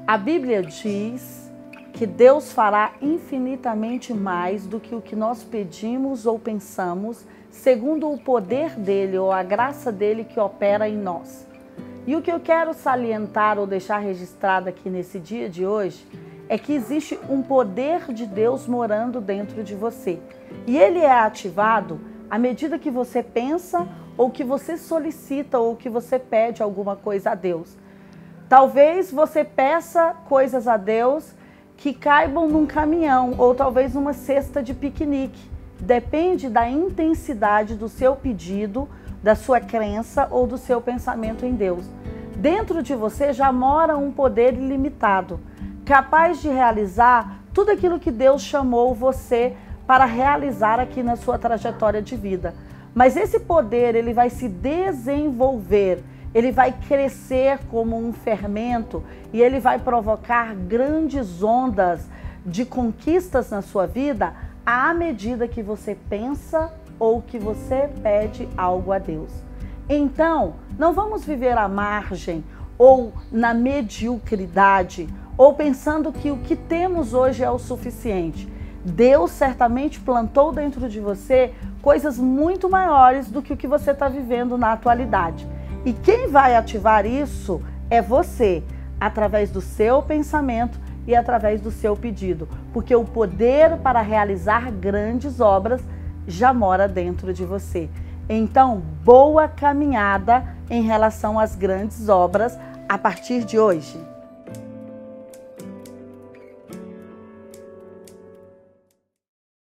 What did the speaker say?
A Bíblia diz que Deus fará infinitamente mais do que o que nós pedimos ou pensamos, segundo o poder dele ou a graça dele que opera em nós. E o que eu quero salientar ou deixar registrado aqui nesse dia de hoje é que existe um poder de Deus morando dentro de você. E ele é ativado à medida que você pensa ou que você solicita ou que você pede alguma coisa a Deus. Talvez você peça coisas a Deus que caibam num caminhão ou talvez numa cesta de piquenique. Depende da intensidade do seu pedido, da sua crença ou do seu pensamento em Deus. Dentro de você já mora um poder ilimitado, capaz de realizar tudo aquilo que Deus chamou você para realizar aqui na sua trajetória de vida. Mas esse poder, ele vai se desenvolver, ele vai crescer como um fermento e ele vai provocar grandes ondas de conquistas na sua vida à medida que você pensa ou que você pede algo a Deus. Então, não vamos viver à margem ou na mediocridade ou pensando que o que temos hoje é o suficiente. Deus certamente plantou dentro de você coisas muito maiores do que o que você está vivendo na atualidade. E quem vai ativar isso é você, através do seu pensamento e através do seu pedido. Porque o poder para realizar grandes obras já mora dentro de você. Então, boa caminhada em relação às grandes obras a partir de hoje.